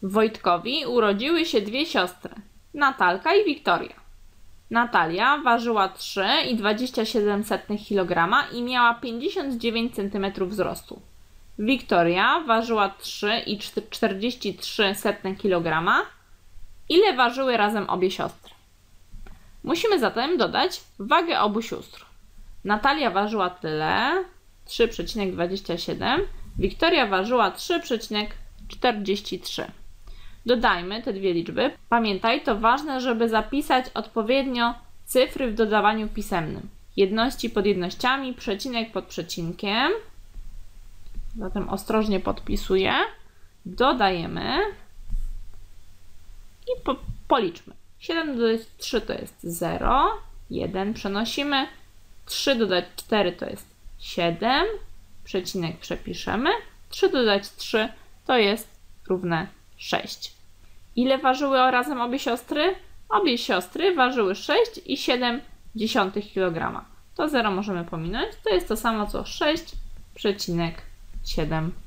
Wojtkowi urodziły się dwie siostry, Natalka i Wiktoria. Natalia ważyła 3,27 kg i miała 59 cm wzrostu. Wiktoria ważyła 3,43 kg. Ile ważyły razem obie siostry? Musimy zatem dodać wagę obu sióstr. Natalia ważyła tyle, 3,27, Wiktoria ważyła 3,43. Dodajmy te dwie liczby. Pamiętaj, to ważne, żeby zapisać odpowiednio cyfry w dodawaniu pisemnym. Jedności pod jednościami, przecinek pod przecinkiem. Zatem ostrożnie podpisuję. Dodajemy i policzmy. 7 dodać 3 to jest 0, 1 przenosimy, 3 dodać 4 to jest 7, przecinek przepiszemy, 3 dodać 3 to jest równe 6. Ile ważyły razem obie siostry? Obie siostry ważyły 6,7 kg. To 0 możemy pominąć, to jest to samo co 6,7